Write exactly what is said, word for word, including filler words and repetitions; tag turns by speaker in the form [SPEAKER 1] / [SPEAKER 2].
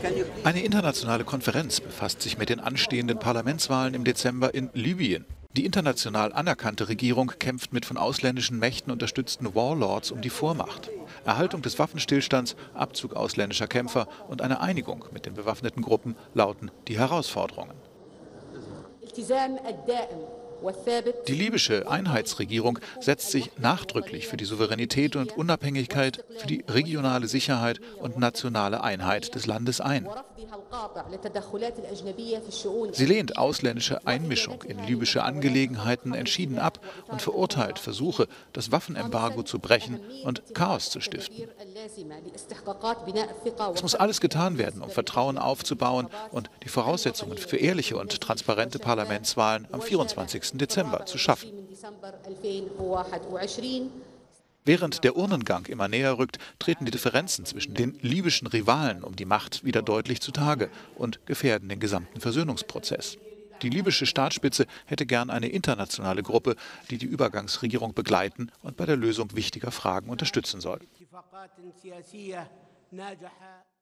[SPEAKER 1] Eine internationale Konferenz befasst sich mit den anstehenden Parlamentswahlen im Dezember in Libyen. Die international anerkannte Regierung kämpft mit von ausländischen Mächten unterstützten Warlords um die Vormacht. Erhaltung des Waffenstillstands, Abzug ausländischer Kämpfer und eine Einigung mit den bewaffneten Gruppen lauten die Herausforderungen. Die libysche Einheitsregierung setzt sich nachdrücklich für die Souveränität und Unabhängigkeit, für die regionale Sicherheit und nationale Einheit des Landes ein. Sie lehnt ausländische Einmischung in libysche Angelegenheiten entschieden ab und verurteilt Versuche, das Waffenembargo zu brechen und Chaos zu stiften. Es muss alles getan werden, um Vertrauen aufzubauen und die Voraussetzungen für ehrliche und transparente Parlamentswahlen am vierundzwanzigsten Dezember zu schaffen. Während der Urnengang immer näher rückt, treten die Differenzen zwischen den libyschen Rivalen um die Macht wieder deutlich zutage und gefährden den gesamten Versöhnungsprozess. Die libysche Staatsspitze hätte gern eine internationale Gruppe, die die Übergangsregierung begleiten und bei der Lösung wichtiger Fragen unterstützen soll.